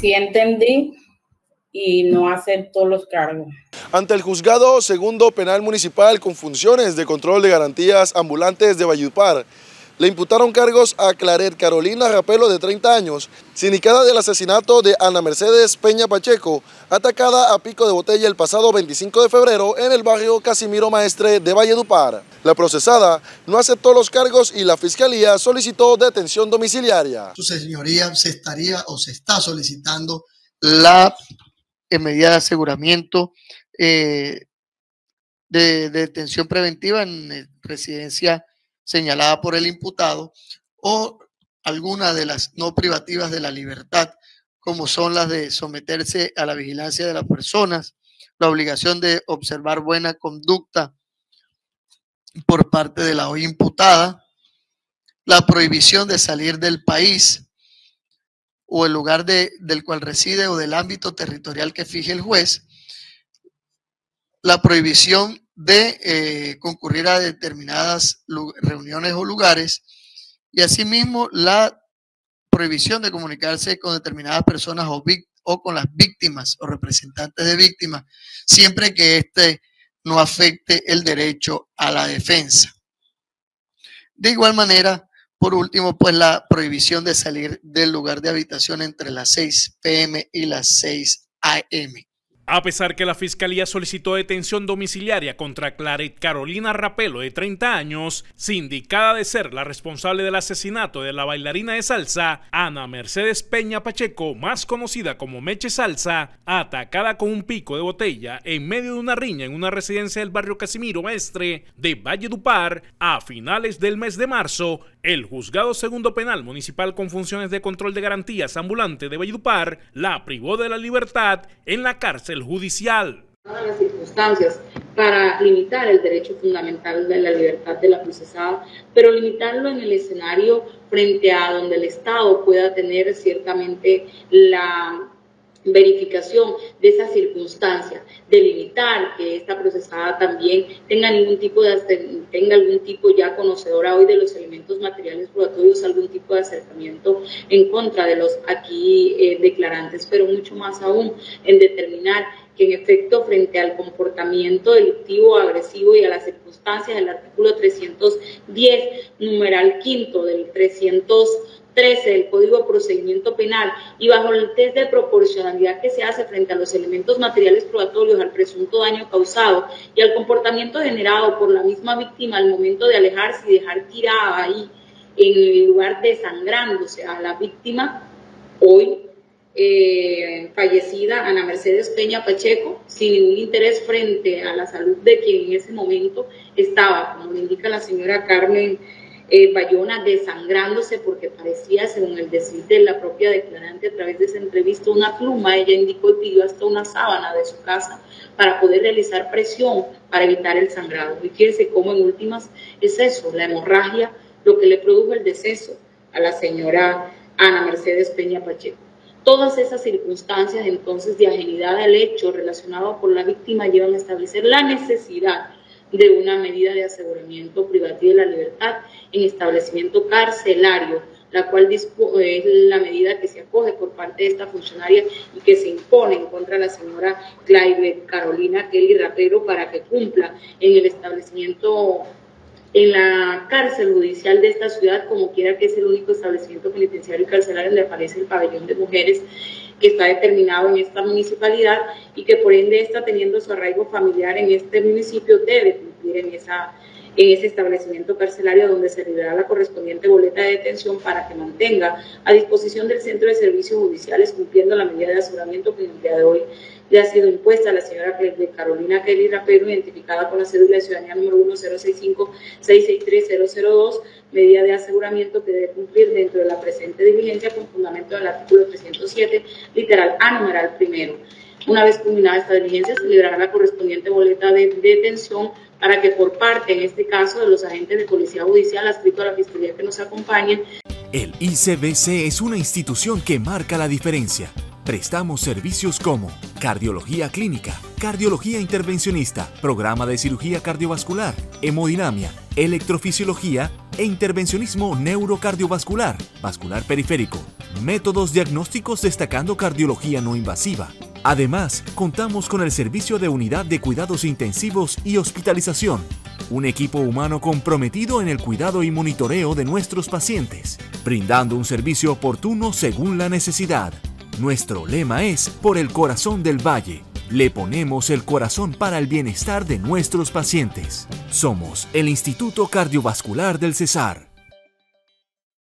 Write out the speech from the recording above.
sí entendí y no acepto los cargos. Ante el Juzgado Segundo Penal Municipal con funciones de control de garantías ambulantes de Valledupar, le imputaron cargos a Claret Carolina Rapelo, de 30 años, sindicada del asesinato de Ana Mercedes Peña Pacheco, atacada a pico de botella el pasado 25 de febrero en el barrio Casimiro Maestre de Valledupar. La procesada no aceptó los cargos y la Fiscalía solicitó detención domiciliaria. Su señoría se está solicitando la medida de aseguramiento de detención preventiva en residencia señalada por el imputado o alguna de las no privativas de la libertad, como son las de someterse a la vigilancia de las personas, la obligación de observar buena conducta por parte de la hoy imputada, la prohibición de salir del país o el lugar del cual reside o del ámbito territorial que fije el juez, la prohibición de concurrir a determinadas reuniones o lugares y asimismo la prohibición de comunicarse con determinadas personas o con las víctimas o representantes de víctimas, siempre que éste no afecte el derecho a la defensa. De igual manera, por último, pues la prohibición de salir del lugar de habitación entre las 6 p.m. y las 6 a.m. A pesar que la Fiscalía solicitó detención domiciliaria contra Claret Carolina Rapelo, de 30 años, sindicada de ser la responsable del asesinato de la bailarina de salsa Ana Mercedes Peña Pacheco, más conocida como Meche Salsa, atacada con un pico de botella en medio de una riña en una residencia del barrio Casimiro Maestre de Valledupar, a finales del mes de marzo, el Juzgado Segundo Penal Municipal con funciones de control de garantías ambulante de Valledupar la privó de la libertad en la cárcel judicial. Las circunstancias para limitar el derecho fundamental de la libertad de la procesada, pero limitarlo en el escenario frente a donde el Estado pueda tener ciertamente la verificación de esas circunstancias, de limitar que esta procesada también tenga algún tipo ya conocedora hoy de los elementos materiales probatorios, algún tipo de acercamiento en contra de los aquí declarantes, pero mucho más aún en determinar que en efecto frente al comportamiento delictivo, agresivo y a las circunstancias del artículo 310, numeral quinto del 313 del Código de Procedimiento Penal y bajo el test de proporcionalidad que se hace frente a los elementos materiales probatorios, al presunto daño causado y al comportamiento generado por la misma víctima al momento de alejarse y dejar tirada ahí en el lugar desangrándose a la víctima, hoy fallecida Ana Mercedes Peña Pacheco, sin ningún interés frente a la salud de quien en ese momento estaba, como le indica la señora Carmen Bayona, desangrándose porque parecía, según el decir de la propia declarante a través de esa entrevista, una pluma. Ella indicó que pidió hasta una sábana de su casa para poder realizar presión para evitar el sangrado. Y fíjense cómo en últimas es eso, la hemorragia, lo que le produjo el deceso a la señora Ana Mercedes Peña Pacheco. Todas esas circunstancias entonces de ajenidad al hecho relacionado por la víctima llevan a establecer la necesidad de una medida de aseguramiento privativo de la libertad en establecimiento carcelario, la cual es la medida que se acoge por parte de esta funcionaria y que se impone en contra de la señora Claret Carolina Kelly Rapelo para que cumpla en el establecimiento, en la cárcel judicial de esta ciudad, como quiera que es el único establecimiento penitenciario y carcelario donde aparece el pabellón de mujeres que está determinado en esta municipalidad y que por ende está teniendo su arraigo familiar en este municipio, debe cumplir en ese establecimiento carcelario donde se liberará la correspondiente boleta de detención para que mantenga a disposición del Centro de Servicios Judiciales cumpliendo la medida de aseguramiento que en el día de hoy le ha sido impuesta a la señora Carolina Kelly Rapelo, identificada con la cédula de ciudadanía número 10656630002, medida de aseguramiento que debe cumplir dentro de la presente diligencia con fundamento del artículo 307, literal A, numeral primero. Una vez culminada esta diligencia, se liberará la correspondiente boleta de detención para que por parte, en este caso, de los agentes de Policía Judicial adscritos a la Fiscalía que nos acompañen. El ICBC es una institución que marca la diferencia. Prestamos servicios como cardiología clínica, cardiología intervencionista, programa de cirugía cardiovascular, hemodinamia, electrofisiología e intervencionismo neurocardiovascular, vascular periférico, métodos diagnósticos destacando cardiología no invasiva. Además, contamos con el servicio de unidad de cuidados intensivos y hospitalización, un equipo humano comprometido en el cuidado y monitoreo de nuestros pacientes, brindando un servicio oportuno según la necesidad. Nuestro lema es Por el corazón del Valle. Le ponemos el corazón para el bienestar de nuestros pacientes. Somos el Instituto Cardiovascular del Cesar.